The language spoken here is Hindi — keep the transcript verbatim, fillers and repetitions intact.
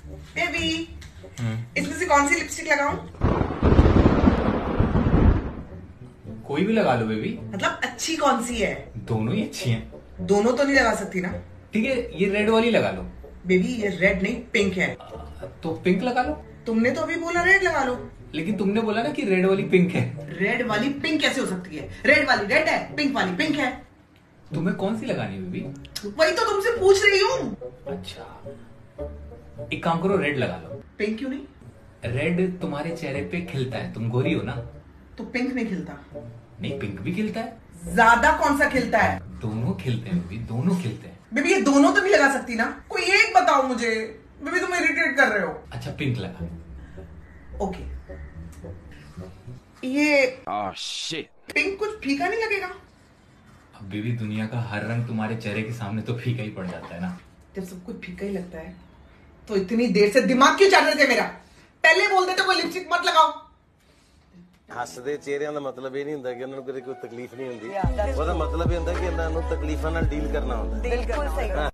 बेबी, इसमें से कौन सी लिपस्टिक लगाऊं? कोई भी लगा लो बेबी। मतलब अच्छी कौन सी है? दोनों ही अच्छी हैं। दोनों तो नहीं लगा सकती ना। ठीक है, ये रेड वाली लगा लो। बेबी ये रेड नहीं पिंक है। तो पिंक लगा लो। तुमने तो अभी बोला रेड लगा लो। लेकिन तुमने बोला ना कि रेड वाली पिंक है। रेड वाली पिंक कैसे हो सकती है? रेड वाली रेड है, पिंक वाली पिंक है। तुम्हें कौन सी लगानी है बेबी? वही तो तुमसे पूछ रही हूँ। अच्छा, एक काम करो, रेड लगा लो। पिंक क्यों नहीं? रेड तुम्हारे चेहरे पे खिलता है, तुम गोरी हो ना। तो पिंक नहीं खिलता? नहीं, पिंक भी खिलता है। ज्यादा कौन सा खिलता है? दोनों खिलते हैं बेबी, दोनों खिलते हैं। बेबी ये दोनों तो नहीं लगा सकती ना, कोई एक बताओ मुझे। बेबी तुम इरिटेट कर रहे हो। अच्छा, पिंक लगा। ओके, ये oh, shit. पिंक कुछ फीका नहीं लगेगा? अब बेबी दुनिया का हर रंग तुम्हारे चेहरे के सामने तो फीका ही पड़ जाता है ना। जब सब कुछ फीका ही लगता है तो इतनी देर से दिमाग क्यों चल रहे थे मेरा? पहले बोल देते कोई लिपस्टिक मत लगाओ। ਹੱਸਦੇ ਚਿਹਰਿਆਂ ਦਾ ਮਤਲਬ ਇਹ ਨਹੀਂ ਹੁੰਦਾ ਕਿ ਉਹਨਾਂ ਨੂੰ ਕਦੇ ਕੋਈ ਤਕਲੀਫ ਨਹੀਂ ਹੁੰਦੀ। ਉਹਦਾ ਮਤਲਬ ਇਹ ਹੁੰਦਾ ਕਿ ਇਹਨਾਂ ਨੂੰ ਤਕਲੀਫਾਂ ਨਾਲ ਡੀਲ ਕਰਨਾ ਹੁੰਦਾ। ਬਿਲਕੁਲ ਸਹੀ।